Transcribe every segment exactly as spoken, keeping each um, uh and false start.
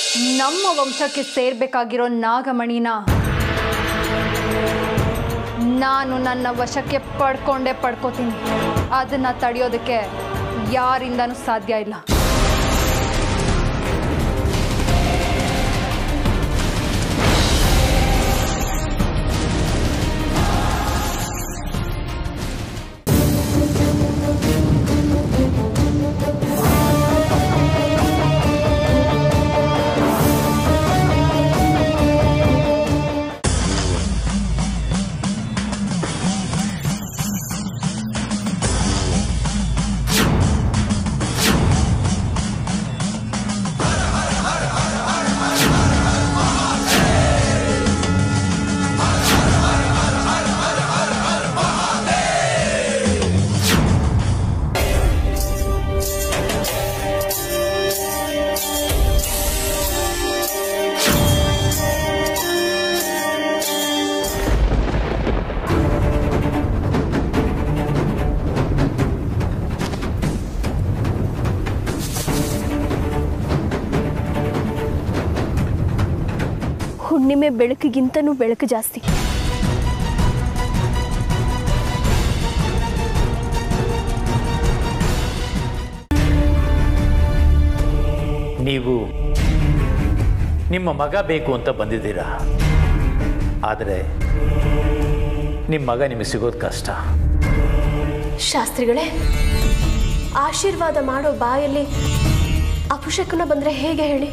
ನಮ್ಮ ವಂಶಕ್ಕೆ ಸೇರ್ಬೇಕಾಗಿರೋ ನಾಗಮಣಿನ ನಾನು ನನ್ನ ವಶಕ್ಕೆ ಪಡ್ಕೊಂಡೇ ಪಡ್ಕೋತೀನಿ. ಅದನ್ನ ತಡೆಯೋದಕ್ಕೆ ಯಾರಿಂದನೂ ಸಾಧ್ಯ ಇಲ್ಲ. ಹುಣ್ಣಿಮೆ ಬೆಳಕಿಗಿಂತನೂ ಬೆಳಕು ಜಾಸ್ತಿ. ನೀವು ನಿಮ್ಮ ಮಗ ಬೇಕು ಅಂತ ಬಂದಿದ್ದೀರಾ, ಆದರೆ ನಿಮ್ಮ ಮಗ ನಿಮಗೆ ಸಿಗೋದು ಕಷ್ಟ. ಶಾಸ್ತ್ರಿಗಳೇ, ಆಶೀರ್ವಾದ ಮಾಡೋ ಬಾಯಲ್ಲಿ ಅಪಶಕುನ ಬಂದರೆ ಹೇಗೆ ಹೇಳಿ?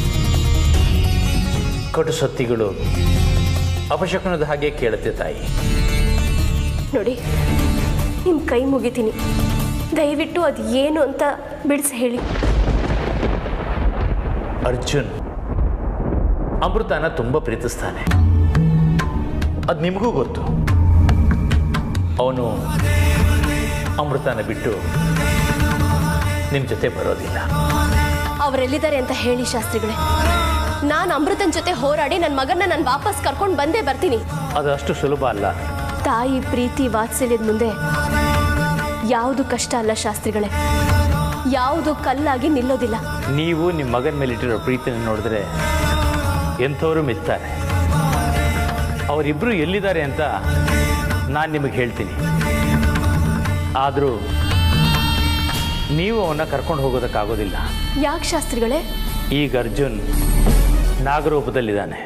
ಕಟು ಸತ್ತಿಗಳು ಅಪಶಕುನದ ಹಾಗೆ ಕೇಳುತ್ತೆ ತಾಯಿ. ನೋಡಿ, ನಿಮ್ಮ ಕೈ ಮುಗಿತೀನಿ, ದಯವಿಟ್ಟು ಅದು ಏನು ಅಂತ ಬಿಡಿಸಿ ಹೇಳಿ. ಅರ್ಜುನ್ ಅಮೃತನ ತುಂಬ ಪ್ರೀತಿಸ್ತಾನೆ, ಅದು ನಿಮಗೂ ಗೊತ್ತು. ಅವನು ಅಮೃತನ ಬಿಟ್ಟು ನಿಮ್ಮ ಜೊತೆ ಬರೋದಿಲ್ಲ. ಅವರೆಲ್ಲಿದ್ದಾರೆ ಅಂತ ಹೇಳಿ ಶಾಸ್ತ್ರಿಗಳೇ. ನಾನು ಅಮೃತನ ಜೊತೆ ಹೋರಾಡಿ ನನ್ನ ಮಗನ್ನ ನಾನು ವಾಪಸ್ ಕರ್ಕೊಂಡು ಬಂದೇ ಬರ್ತೀನಿ. ಅದು ಅಷ್ಟು ಸುಲಭ ಅಲ್ಲ. ತಾಯಿ ಪ್ರೀತಿ ವಾತ್ಸಲ್ಯದ ಮುಂದೆ ಯಾವುದು ಕಷ್ಟ ಅಲ್ಲ ಶಾಸ್ತ್ರಿಗಳೇ, ಯಾವುದು ಕಲ್ಲಾಗಿ ನಿಲ್ಲೋದಿಲ್ಲ. ನೀವು ನಿಮ್ಮ ಮಗನ ಮೇಲಿಟ್ಟಿರೋ ಪ್ರೀತಿನ ನೋಡಿದ್ರೆ ಎಂಥವರು ಮೆಚ್ತಾರೆ. ಅವರಿಬ್ಬರು ಎಲ್ಲಿದ್ದಾರೆ ಅಂತ ನಾನು ನಿಮಗೆ ಹೇಳ್ತೀನಿ. ಆದರೂ ನೀವು ಅವನ್ನ ಕರ್ಕೊಂಡು ಹೋಗೋದಕ್ಕಾಗೋದಿಲ್ಲ. ಯಾಕೆ ಶಾಸ್ತ್ರಿಗಳೇ? ಈಗ ಅರ್ಜುನ್ ನಾಗರೂಪದಲ್ಲಿದ್ದಾನೆ.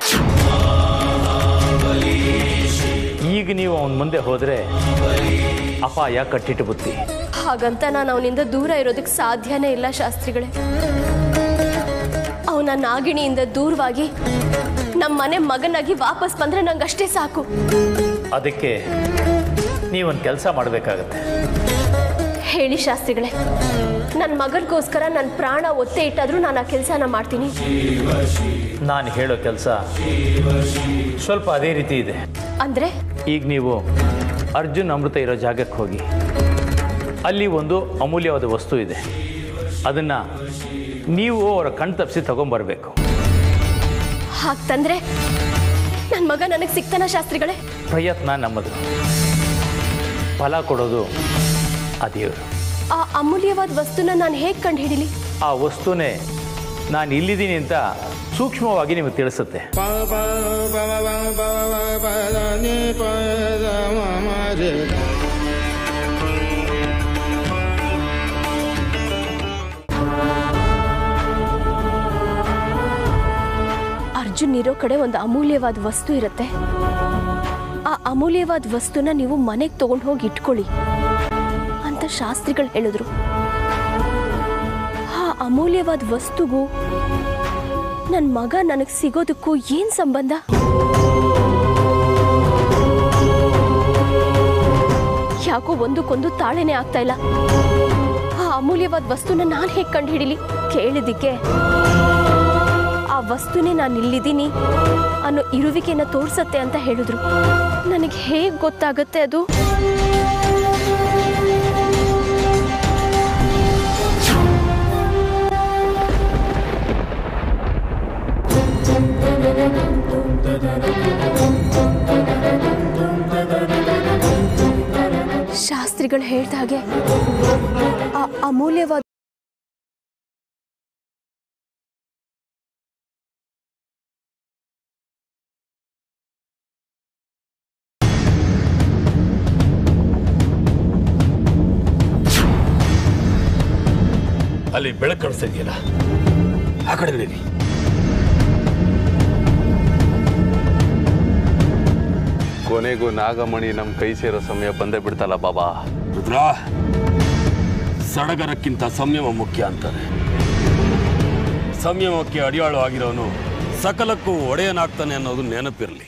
ಈಗ ನೀವು ಅವನ ಮುಂದೆ ಹೋದರೆ ಅಪಾಯ ಕಟ್ಟಿಟ್ಟು ಬುತ್ತಿ. ಹಾಗಂತ ನಾನು ಅವನಿಂದ ದೂರ ಇರೋದಕ್ಕೆ ಸಾಧ್ಯನೇ ಇಲ್ಲ ಶಾಸ್ತ್ರಿಗಳೇ. ಅವನ ನಾಗಿಣಿಯಿಂದ ದೂರವಾಗಿ ನಮ್ಮ ಮನೆ ಮಗನಾಗಿ ವಾಪಸ್ ಬಂದರೆ ನಂಗಷ್ಟೇ ಸಾಕು. ಅದಕ್ಕೆ ನೀವೊಂದು ಕೆಲಸ ಮಾಡಬೇಕಾಗತ್ತೆ. ಹೇಳಿ ಶಾಸ್ತ್ರಿಗಳೇ. ನನ್ನ ಮಗನಿಗೋಸ್ಕರ ನನ್ನ ಪ್ರಾಣ ಒತ್ತೆ ಇಟ್ಟಾದರೂ ನಾನು ಆ ಕೆಲಸನ ಮಾಡ್ತೀನಿ. ನಾನು ಹೇಳೋ ಕೆಲಸ ಸ್ವಲ್ಪ ಅದೇ ರೀತಿ ಇದೆ. ಅಂದರೆ? ಈಗ ನೀವು ಅರ್ಜುನ್ ಅಮೃತ ಇರೋ ಜಾಗಕ್ಕೆ ಹೋಗಿ, ಅಲ್ಲಿ ಒಂದು ಅಮೂಲ್ಯವಾದ ವಸ್ತು ಇದೆ. ಅದನ್ನು ನೀವು ಅವರ ಕಣ್ ತಪ್ಪಿಸಿ ತಗೊಂಬರ್ಬೇಕು. ಹಾಗ್ತಂದ್ರೆ ನನ್ನ ಮಗ ನನಗೆ ಸಿಗ್ತಾನ ಶಾಸ್ತ್ರಿಗಳೇ? ಪ್ರಯತ್ನ ನಮ್ಮದು, ಫಲ ಕೊಡೋದು ಆ ದೇವರು. ಆ ಅಮೂಲ್ಯವಾದ ವಸ್ತುನ ನಾನು ಹೇಗೆ ಕಂಡು ಹಿಡೀಲಿ? ಆ ವಸ್ತುನೇ ನಾನು ಇಲ್ಲಿದ್ದೀನಿ ಅಂತ ಸೂಕ್ಷ್ಮವಾಗಿ ನಿಮಗೆ ತಿಳಿಸುತ್ತೆ. ಅರ್ಜುನ್ ಇರೋ ಕಡೆ ಒಂದು ಅಮೂಲ್ಯವಾದ ವಸ್ತು ಇರುತ್ತೆ. ಆ ಅಮೂಲ್ಯವಾದ ವಸ್ತುನ ನೀವು ಮನೆಗೆ ತಗೊಂಡು ಹೋಗಿ ಇಟ್ಕೊಳ್ಳಿ ಅಂತ ಶಾಸ್ತ್ರಿಗಳು ಹೇಳಿದ್ರು. ಆ ಅಮೂಲ್ಯವಾದ ವಸ್ತುಗೂ ನನ್ನ ಮಗ ನನಗೆ ಸಿಗೋದಕ್ಕೂ ಏನ್ ಸಂಬಂಧ? ಯಾಕೋ ಒಂದಕ್ಕೊಂದು ತಾಳೆನೇ ಆಗ್ತಾ ಇಲ್ಲ. ಆ ಅಮೂಲ್ಯವಾದ ವಸ್ತುನ ನಾನು ಹೇಗೆ ಕಂಡು ಹಿಡೀಲಿ? ಕೇಳಿದ್ದಕ್ಕೆ ಆ ವಸ್ತುನೇ ನಾನು ಇಲ್ಲಿದ್ದೀನಿ ಅನ್ನೋ ಇರುವಿಕೆನ ತೋರ್ಸತ್ತೆ ಅಂತ ಹೇಳಿದ್ರು. ನನಗೆ ಹೇಗೆ ಗೊತ್ತಾಗುತ್ತೆ ಅದು? ಶಾಸ್ತ್ರಿಗಳು ಹೇಳ್ದ ಹಾಗೆ ಆ ಅಮೂಲ್ಯವಾದ ಅಲ್ಲಿ ಬೆಳಕು ಕಾಣಿಸ್ತಾ ಇದೆಯಲ್ಲ, ಆ ಕಡೆ ನಡೀರಿ. ಕೊನೆಗೂ ನಾಗಮಣಿ ನಮ್ಮ ಕೈ ಸೇರೋ ಸಮಯ ಬಂದೇ ಬಿಡ್ತಲ್ಲ ಬಾಬಾ. ರುದ್ರ, ಸಡಗರಕ್ಕಿಂತ ಸಂಯಮ ಮುಖ್ಯ ಅಂತಾರೆ. ಸಂಯಮಕ್ಕೆ ಅಡಿಯಾಳು ಆಗಿರೋನು ಸಕಲಕ್ಕೂ ಒಡೆಯನಾಗ್ತಾನೆ ಅನ್ನೋದು ನೆನಪಿರಲಿ.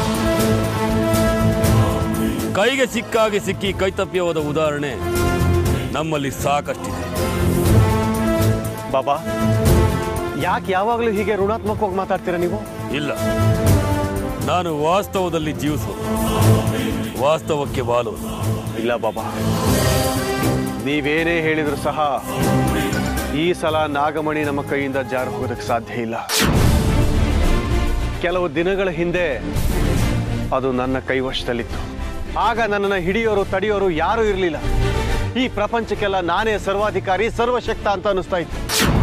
ಕೈಗೆ ಸಿಕ್ಕಾಗಿ ಸಿಕ್ಕಿ ಕೈತಪ್ಪಿ ಹೋದ ಉದಾಹರಣೆ ನಮ್ಮಲ್ಲಿ ಸಾಕಷ್ಟಿದೆ. ಬಾಬಾ, ಯಾಕೆ ಯಾವಾಗಲೂ ಹೀಗೆ ಋಣಾತ್ಮಕವಾಗಿ ಮಾತಾಡ್ತೀರಾ ನೀವು? ಇಲ್ಲ, ನಾನು ವಾಸ್ತವದಲ್ಲಿ ಜೀವಿಸೋದು, ವಾಸ್ತವಕ್ಕೆ ವಾಲೋದು. ಇಲ್ಲ ಬಾಬಾ, ನೀವೇನೇ ಹೇಳಿದ್ರು ಸಹ ಈ ಸಲ ನಾಗಮಣಿ ನಮ್ಮ ಕೈಯಿಂದ ಜಾರು ಹೋಗೋದಕ್ಕೆ ಸಾಧ್ಯ ಇಲ್ಲ. ಕೆಲವು ದಿನಗಳ ಹಿಂದೆ ಅದು ನನ್ನ ಕೈವಶದಲ್ಲಿತ್ತು. ಆಗ ನನ್ನನ್ನು ಹಿಡಿಯೋರು ತಡೆಯೋರು ಯಾರೂ ಇರಲಿಲ್ಲ. ಈ ಪ್ರಪಂಚಕ್ಕೆಲ್ಲ ನಾನೇ ಸರ್ವಾಧಿಕಾರಿ, ಸರ್ವಶಕ್ತ ಅಂತ ಅನ್ನಿಸ್ತಾ ಇತ್ತು.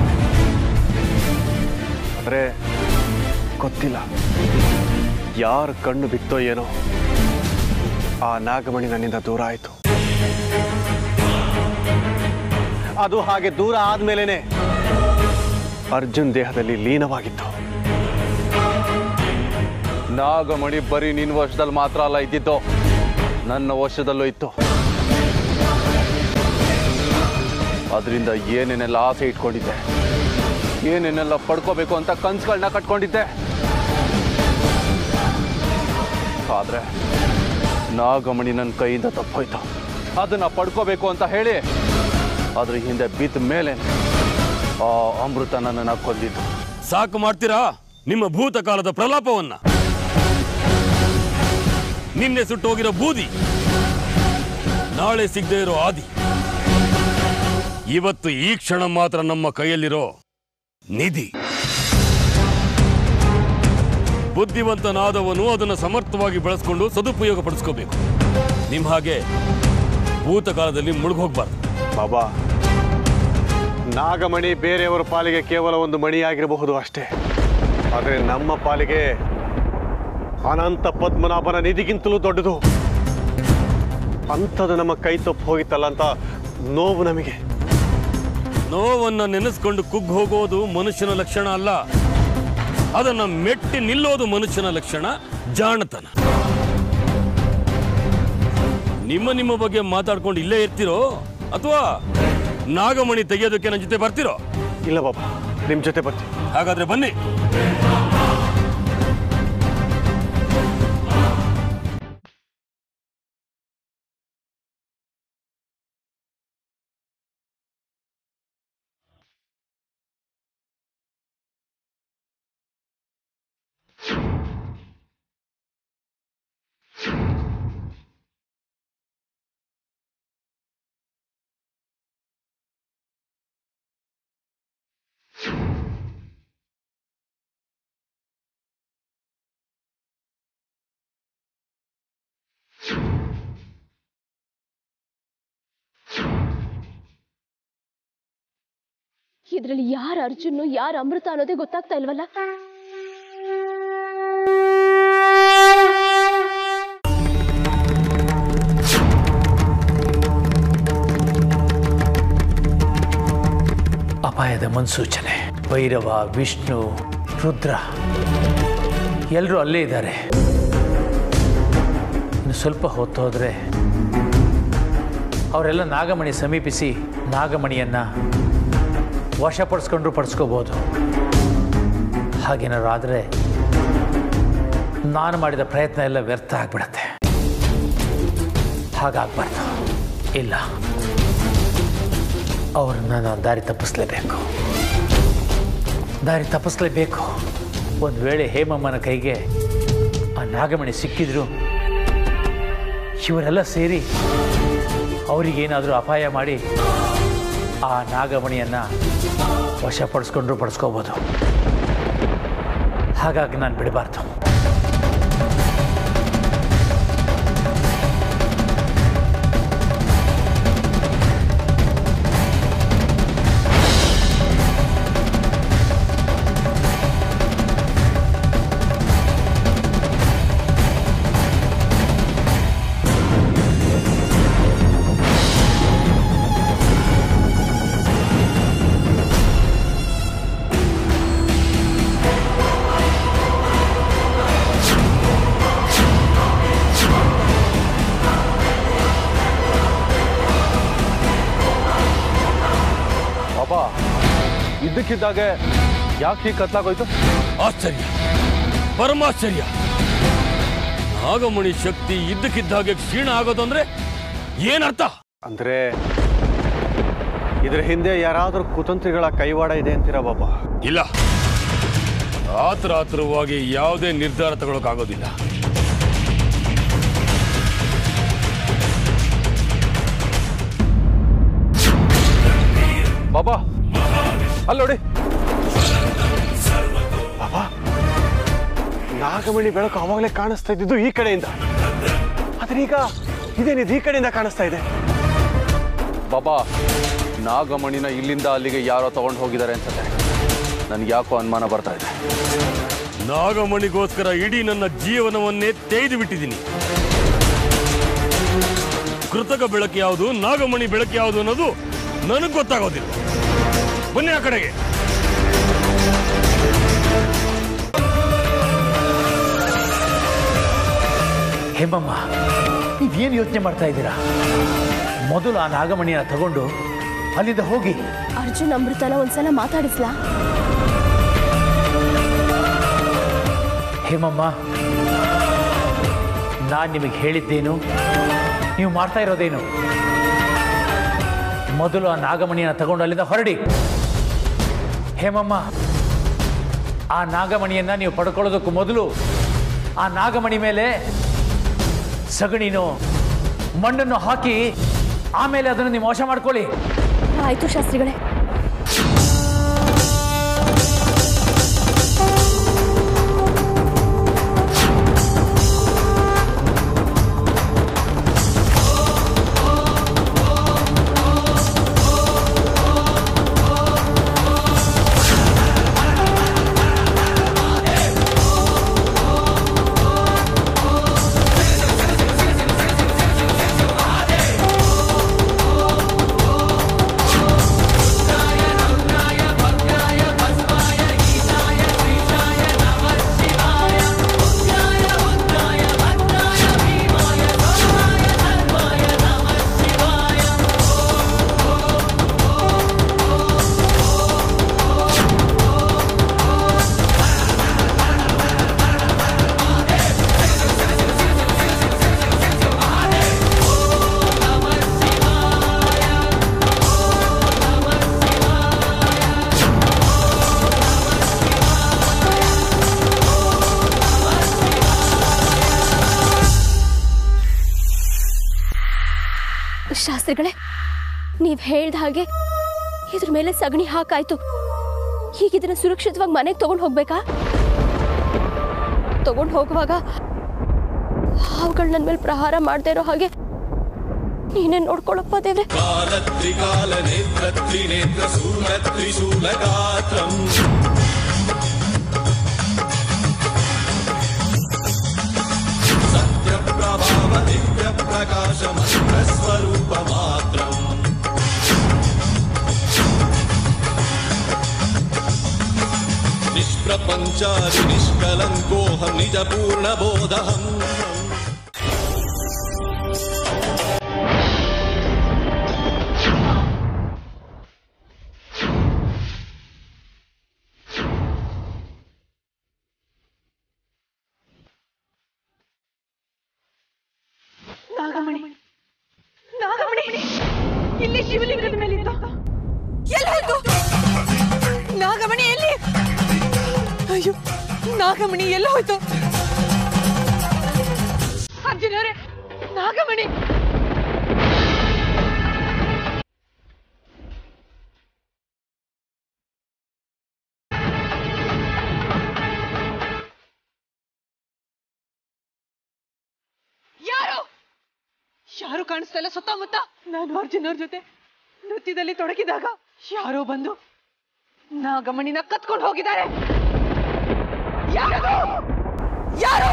ಆದರೆ ಗೊತ್ತಿಲ್ಲ ಯಾರ ಕಣ್ಣು ಬಿತ್ತೋ ಏನೋ, ಆ ನಾಗಮಣಿ ನನ್ನಿಂದ ದೂರ ಆಯಿತು. ಅದು ಹಾಗೆ ದೂರ ಆದ್ಮೇಲೆನೆ ಅರ್ಜುನ್ ದೇಹದಲ್ಲಿ ಲೀನವಾಗಿತ್ತು. ನಾಗಮಣಿ ಬರೀ ನಿನ್ನ ವರ್ಷದಲ್ಲಿ ಮಾತ್ರ ಅಲ್ಲ ಇದ್ದಿದ್ದು, ನನ್ನ ವರ್ಷದಲ್ಲೂ ಇತ್ತು. ಅದರಿಂದ ಏನೇನೆಲ್ಲ ಆಸೆ ಇಟ್ಕೊಂಡಿದ್ದೆ, ಏನೇನೆಲ್ಲ ಪಡ್ಕೋಬೇಕು ಅಂತ ಕನ್ಸುಗಳನ್ನ ಕಟ್ಕೊಂಡಿದ್ದೆ. ಆದ್ರೆ ನಾಗಮಣಿ ನನ್ನ ಕೈಯಿಂದ ತಪ್ಪೋಯ್ತು. ಅದನ್ನ ಪಡ್ಕೋಬೇಕು ಅಂತ ಹೇಳಿ ಅದ್ರ ಹಿಂದೆ ಬಿದ್ದ ಮೇಲೆ ಆ ಅಮೃತ ನನ್ನನ್ನು ಕೊಂದಿದ್ದು. ಸಾಕು ಮಾಡ್ತೀರಾ ನಿಮ್ಮ ಭೂತಕಾಲದ ಪ್ರಲಾಪವನ್ನ? ನಿನ್ನೆ ಸುಟ್ಟೋಗಿರೋ ಬೂದಿ, ನಾಳೆ ಸಿಗದೆ ಇರೋ ಆದಿ, ಇವತ್ತು ಈ ಕ್ಷಣ ಮಾತ್ರ ನಮ್ಮ ಕೈಯಲ್ಲಿರೋ ನಿಧಿ. ಬುದ್ಧಿವಂತನಾದವನು ಅದನ್ನು ಸಮರ್ಥವಾಗಿ ಬಳಸ್ಕೊಂಡು ಸದುಪಯೋಗ ಪಡಿಸ್ಕೋಬೇಕು. ನಿಮ್ಮ ಹಾಗೆ ಭೂತಕಾಲದಲ್ಲಿ ಮುಳುಗೋಗ್ಬಾರ್ದು. ಬಾಬಾ, ನಾಗಮಣಿ ಬೇರೆಯವರ ಪಾಲಿಗೆ ಕೇವಲ ಒಂದು ಮಣಿಯಾಗಿರಬಹುದು ಅಷ್ಟೇ. ಆದರೆ ನಮ್ಮ ಪಾಲಿಗೆ ಅನಂತ ಪದ್ಮನಾಭನ ನಿಧಿಗಿಂತಲೂ ದೊಡ್ಡದು. ಅಂಥದ್ದು ನಮ್ಮ ಕೈ ತಪ್ಪು ಹೋಗಿತ್ತಲ್ಲ ಅಂತ ನೋವು ನಮಗೆ. ನೋವನ್ನ ನೆನೆಸ್ಕೊಂಡು ಕುಗ್ಗಿ ಹೋಗೋದು ಮನುಷ್ಯನ ಲಕ್ಷಣ ಅಲ್ಲ, ಅದನ್ನ ಮೆಟ್ಟಿ ನಿಲ್ಲೋದು ಮನುಷ್ಯನ ಲಕ್ಷಣ, ಜಾಣತನ. ನಿಮ್ಮ ನಿಮ್ಮ ಬಗ್ಗೆ ಮಾತಾಡ್ಕೊಂಡು ಇಲ್ಲೇ ಇರ್ತಿರೋ ಅಥವಾ ನಾಗಮಣಿ ತೆಗೆಯೋದಕ್ಕೆ ನನ್ನ ಜೊತೆ ಬರ್ತಿರೋ? ಇಲ್ಲ ಬಾಬಾ, ನಿಮ್ ಜೊತೆ ಬರ್ತೀನಿ. ಹಾಗಾದ್ರೆ ಬನ್ನಿ. ಇದರಲ್ಲಿ ಯಾರು ಅರ್ಜುನ್ ಯಾರು ಅಮೃತ ಅನ್ನೋದೇ ಗೊತ್ತಾಗ್ತಾ ಇಲ್ವಲ್ಲ. ಅಪಾಯದ ಮುನ್ಸೂಚನೆ. ಭೈರವ, ವಿಷ್ಣು, ರುದ್ರ ಎಲ್ಲರೂ ಅಲ್ಲೇ ಇದ್ದಾರೆ. ಇನ್ನು ಸ್ವಲ್ಪ ಹೊತ್ತು ಹೋದರೆ ಅವರೆಲ್ಲ ನಾಗಮಣಿ ಸಮೀಪಿಸಿ ನಾಗಮಣಿಯನ್ನು ವಶಪಡಿಸ್ಕೊಂಡ್ರು ಪಡಿಸ್ಕೋಬೋದು. ಹಾಗೇನಾದ್ರು ಆದರೆ ನಾನು ಮಾಡಿದ ಪ್ರಯತ್ನ ಎಲ್ಲ ವ್ಯರ್ಥ ಆಗಿಬಿಡತ್ತೆ. ಹಾಗಾಗಬಾರ್ದು. ಇಲ್ಲ, ಅವ್ರನ್ನ ನಾನು ದಾರಿ ತಪ್ಪಿಸ್ಲೇಬೇಕು ದಾರಿ ತಪ್ಪಿಸ್ಲೇಬೇಕು ಒಂದು ವೇಳೆ ಹೇಮಮ್ಮನ ಕೈಗೆ ಆ ನಾಗಮಣಿ ಸಿಕ್ಕಿದ್ರು ಇವರೆಲ್ಲ ಸೇರಿ ಅವರಿಗೇನಾದರೂ ಅಪಾಯ ಮಾಡಿ ಆ ನಾಗಮಣಿಯನ್ನು ವಶಪಡಿಸ್ಕೊಂಡ್ರು ಪಡಿಸ್ಕೋಬೋದು. ಹಾಗಾಗಿ ನಾನು ಬಿಡಬಾರ್ದು. ಇದ್ದಕ್ಕಿದ್ದಾಗೆ ಯಾಕೆ ಹೀಗೆ ಕತ್ಲಾಗೋಯ್ತು? ಆಶ್ಚರ್ಯ, ಪರಮಾಶ್ಚರ್ಯ. ನಾಗಮಣಿ ಶಕ್ತಿ ಇದ್ದಕ್ಕಿದ್ದಾಗೆ ಕ್ಷೀಣ ಆಗೋದಂದ್ರೆ ಏನರ್ಥ? ಅಂದ್ರೆ ಇದ್ರ ಹಿಂದೆ ಯಾರಾದ್ರೂ ಕುತಂತ್ರಿಗಳ ಕೈವಾಡ ಇದೆ ಅಂತೀರಾ ಬಾಬಾ? ಇಲ್ಲ, ಆತರ ಆತರವಾಗಿ ಯಾವುದೇ ನಿರ್ಧಾರ ತಗೊಳಕ್ಕಾಗೋದಿಲ್ಲ. ಬಾಬಾ ಅಲ್ಲಿ ನೋಡಿ ಬಾಬಾ, ನಾಗಮಣಿ ಬೆಳಕು ಅವಾಗಲೇ ಕಾಣಿಸ್ತಾ ಇದ್ದಿದ್ದು ಈ ಕಡೆಯಿಂದ, ಆದ್ರೆ ಈಗ ಇದೇನಿದು ಈ ಕಡೆಯಿಂದ ಕಾಣಿಸ್ತಾ ಇದೆ? ಬಾಬಾ, ನಾಗಮಣಿನ ಇಲ್ಲಿಂದ ಅಲ್ಲಿಗೆ ಯಾರೋ ತಗೊಂಡು ಹೋಗಿದ್ದಾರೆ ಅನ್ಸುತ್ತೆ. ನನ್ಗೆ ಯಾಕೋ ಅನುಮಾನ ಬರ್ತಾ ಇದೆ. ನಾಗಮಣಿಗೋಸ್ಕರ ಇಡೀ ನನ್ನ ಜೀವನವನ್ನೇ ತೆಗೆದು ಬಿಟ್ಟಿದ್ದೀನಿ. ಕೃತಕ ಬೆಳಕು ಯಾವುದು, ನಾಗಮಣಿ ಬೆಳಕು ಯಾವುದು ಅನ್ನೋದು ನನಗೆ ಗೊತ್ತಾಗೋದಿಲ್ಲ. ಬನ್ನಿ ಆ ಕಡೆಗೆ. ಹೇಮಮ್ಮ, ನೀವೇನು ಯೋಚನೆ ಮಾಡ್ತಾ ಇದ್ದೀರಾ? ಮೊದಲು ಆ ನಾಗಮಣಿನ ತಗೊಂಡು ಅಲ್ಲಿಂದ ಹೋಗಿ. ಅರ್ಜುನ್ ಅಮೃತನ ಒಂದ್ಸಲ ಮಾತಾಡಿಸ್ಲಾ? ಹೇಮಮ್ಮ, ನಾನು ನಿಮಗೆ ಹೇಳಿದ್ದೇನು, ನೀವು ಮಾಡ್ತಾ ಇರೋದೇನು? ಮೊದಲು ಆ ನಾಗಮಣಿನ ತಗೊಂಡು ಅಲ್ಲಿಂದ ಹೊರಡಿ. ಹೇಮಮ್ಮ, ಆ ನಾಗಮಣಿಯನ್ನ ನೀವು ಪಡ್ಕೊಳ್ಳೋದಕ್ಕೂ ಮೊದಲು ಆ ನಾಗಮಣಿ ಮೇಲೆ ಸಗಣಿನೋ ಮಣ್ಣನ್ನು ಹಾಕಿ ಆಮೇಲೆ ಅದನ್ನು ನೀವು ಮೋಸ ಮಾಡ್ಕೊಳ್ಳಿ. ಆಯ್ತು ಶಾಸ್ತ್ರಿಗಳೇ. ಶಾಸ್ತ್ರಿಗಳೇ, ನೀವ್ ಹೇಳ್ದ ಹಾಗೆ ಇದ್ರ ಮೇಲೆ ಸಗಣಿ ಹಾಕಾಯ್ತು. ಹೀಗಿದನ್ನ ಸುರಕ್ಷಿತವಾಗಿ ಮನೆಗೆ ತಗೊಂಡು ಹೋಗ್ಬೇಕಾ? ತಗೊಂಡು ಹೋಗುವಾಗ ಹಾವುಗಳು ನನ್ನ ಮೇಲೆ ಪ್ರಹಾರ ಮಾಡದೇ ಇರೋ ಹಾಗೆ ನೀನೇ ನೋಡ್ಕೊಳಪ್ಪ ದೇವ್ರೆ. निष्प्रपञ्चादि निष्कलङ्कोऽहं निजपूर्णबोधहम् ನಾಗಮಣಿ, ನಾಗಮಣಿ ಇಲ್ಲಿ ಶಿವಲಿಂಗದ ಮೇಲಿದ್ದ ಎಲ್ಲಿ ಹೋಯ್ತು? ನಾಗಮಣಿ ಎಲ್ಲಿ? ಅಯ್ಯೋ, ನಾಗಮಣಿ ಎಲ್ಲ ಹೋಯ್ತು? ಅರ್ಜುನರೇ, ನಾಗಮಣಿ ಯಾರು ಯಾರು ಕಾಣಿಸ್ತಾ ಇಲ್ಲ ಸುತ್ತಮುತ್ತ. ನಾನು ಅರ್ಜುನವ್ರ ಜೊತೆ ನೃತ್ಯದಲ್ಲಿ ತೊಡಗಿದಾಗ ಯಾರೋ ಬಂದು ನಾಗಮಣಿನ ಕತ್ಕೊಂಡು ಹೋಗಿದ್ದಾರೆ. ಯಾರು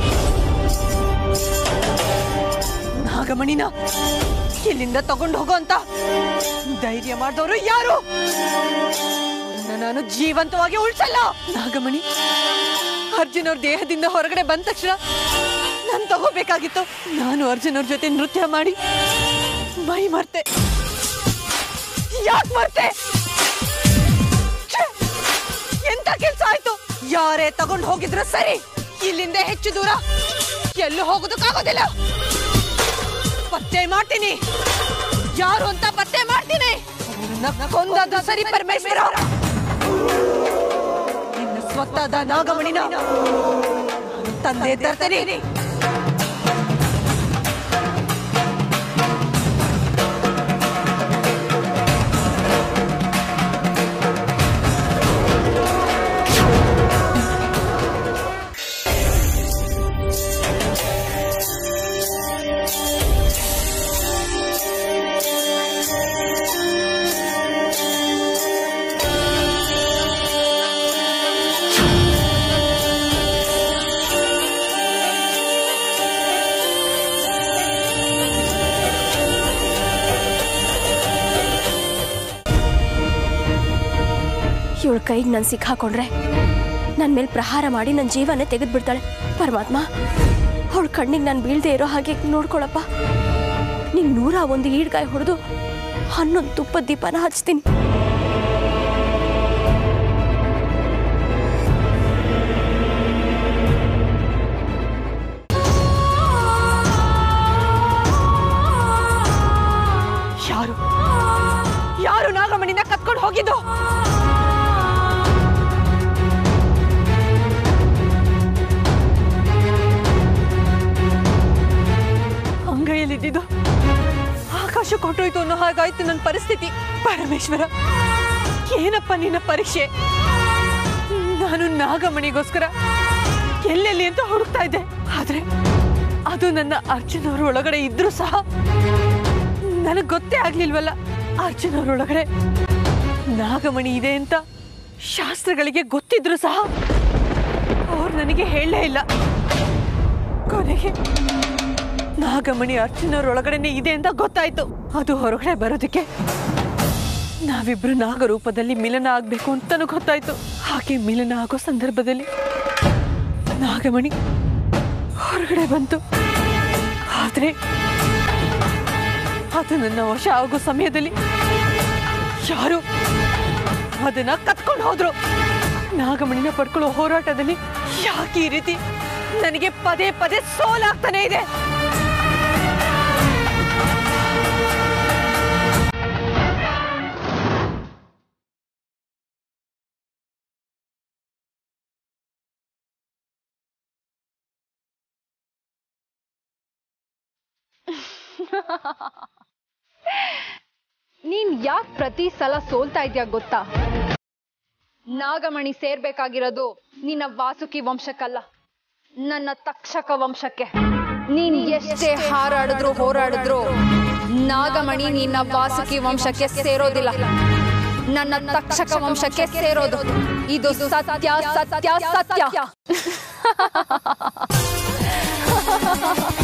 ನಾಗಮಣಿನ ಇಲ್ಲಿಂದ ತಗೊಂಡು ಹೋಗೋ ಅಂತ ಧೈರ್ಯ ಮಾಡಿದವರು ಯಾರು? ನಾನು ಜೀವಂತವಾಗಿ ಉಳಿಸಲ್ಲ. ನಾಗಮಣಿ ಅರ್ಜುನ್ ಅವ್ರ ದೇಹದಿಂದ ಹೊರಗಡೆ ಬಂದ ತಕ್ಷಣ ನಾನು ತಗೋಬೇಕಾಗಿತ್ತು. ನಾನು ಅರ್ಜುನ್ ಅವ್ರ ಜೊತೆ ನೃತ್ಯ ಮಾಡಿ ಮೈ ಮರ್ತೆ. ಯಾಕೆ ಮರ್ತೆ? ಯಾರೇ ತಗೊಂಡು ಹೋಗಿದ್ರು ಸರಿ, ಇಲ್ಲಿಂದ ಹೆಚ್ಚು ದೂರ ಎಲ್ಲೂ ಹೋಗೋದಕ್ಕಾಗೋದಿಲ್ಲ. ಪತ್ತೆ ಮಾಡ್ತೀನಿ, ಯಾರು ಅಂತ ಪತ್ತೆ ಮಾಡ್ತೀನಿ. ಕೊಂದದ್ದು ಸರಿ ಪರಮೇಶ್ವರ, ನಿನ್ನ ಸ್ವತ್ತದ ನಾಗಮಣಿನ ತಂದೆ ತರ್ತೇನೆ. ಇವಳ ಕೈಗೆ ನಾನು ಸಿಕ್ಕಾಕೊಂಡ್ರೆ ನನ್ನ ಮೇಲೆ ಪ್ರಹಾರ ಮಾಡಿ ನನ್ನ ಜೀವನ ತೆಗೆದ್ಬಿಡ್ತಾಳೆ. ಪರಮಾತ್ಮ, ಅವಳ ಕಣ್ಣಿಗೆ ನಾನು ಬೀಳದೆ ಇರೋ ಹಾಗೆ ನೋಡ್ಕೊಳಪ್ಪ. ನಿಂಗೆ ನೂರ ಒಂದು ಈಡ್ಗಾಯಿ ಹೊಡೆದು ಹನ್ನೊಂದು ತುಪ್ಪದ ದೀಪನ ಹಚ್ತೀನಿ. ಯಾರು ಯಾರು ನಾಗಮಣಿನ ಕತ್ಕೊಂಡು ಹೋಗಿದ್ದು? ಅಂಗೈಯಲ್ಲಿದ್ದು ಆಕಾಶ ಕೊಟ್ಟೋಯ್ತು ಅನ್ನೋ ಹಾಗಾಯ್ತು ನನ್ನ ಪರಿಸ್ಥಿತಿ. ಪರಮೇಶ್ವರ, ಏನಪ್ಪ ನಿನ್ನ ಪರೀಕ್ಷೆ? ನಾನು ನಾಗಮಣಿಗೋಸ್ಕರ ಎಲ್ಲೆಲ್ಲಿ ಅಂತ ಹುಡುಕ್ತಾ ಇದ್ದೆ, ಆದ್ರೆ ಅದು ನನ್ನ ಅರ್ಜುನವ್ರ ಒಳಗಡೆ ಇದ್ರೂ ಸಹ ನನಗೆ ಗೊತ್ತೇ ಆಗ್ಲಿಲ್ವಲ್ಲ. ಅರ್ಜುನವ್ರ ಒಳಗಡೆ ನಾಗಮಣಿ ಇದೆ ಅಂತ ಶಾಸ್ತ್ರಗಳಿಗೆ ಗೊತ್ತಿದ್ರು ಸಹ ಅವ್ರು ನನಗೆ ಹೇಳಲೇ ಇಲ್ಲ. ಕೊನೆಗೆ ನಾಗಮಣಿ ಅರ್ಜುನವ್ರ ಒಳಗಡೆನೆ ಇದೆ ಅಂತ ಗೊತ್ತಾಯ್ತು. ಅದು ಹೊರಗಡೆ ಬರೋದಕ್ಕೆ ನಾವಿಬ್ರು ನಾಗರೂಪದಲ್ಲಿ ಮಿಲನ ಆಗ್ಬೇಕು ಅಂತಾನು ಗೊತ್ತಾಯ್ತು. ಹಾಗೆ ಮಿಲನ ಆಗೋ ಸಂದರ್ಭದಲ್ಲಿ ನಾಗಮಣಿ ಹೊರಗಡೆ ಬಂತು. ಆದ್ರೆ ಅದು ನನ್ನ ವಶ ಆಗೋ ಸಮಯದಲ್ಲಿ ಯಾರು ಅದನ್ನ ಕತ್ಕೊಂಡು ಹೋದ್ರು. ನಾಗಮಣಿನ ಪಡ್ಕೊಳ್ಳೋ ಹೋರಾಟದಲ್ಲಿ ಯಾಕೆ ಈ ರೀತಿ ನನಗೆ ಪದೇ ಪದೇ ಸೋಲಾಗ್ತಾನೆ ಇದೆ? ನೀನ್ ಯಾಕೆ ಪ್ರತಿ ಸಲ ಸೋಲ್ತಾ ಇದ್ಯಾ ಗೊತ್ತಾ? ನಾಗಮಣಿ ಸೇರ್ಬೇಕಾಗಿರೋದು ನಿನ್ನ ವಾಸುಕಿ ವಂಶಕ್ಕಲ್ಲ, ನನ್ನ ತಕ್ಷಕ ವಂಶಕ್ಕೆ. ನೀನ್ ಎಷ್ಟೇ ಹಾರಾಡಿದ್ರು ಹೋರಾಡಿದ್ರು ನಾಗಮಣಿ ನಿನ್ನ ವಾಸುಕಿ ವಂಶಕ್ಕೆ ಸೇರೋದಿಲ್ಲ, ನನ್ನ ತಕ್ಷಕ ವಂಶಕ್ಕೆ ಸೇರೋದು. ಇದು ಸತ್ಯ ಸತ್ಯ ಸತ್ಯ.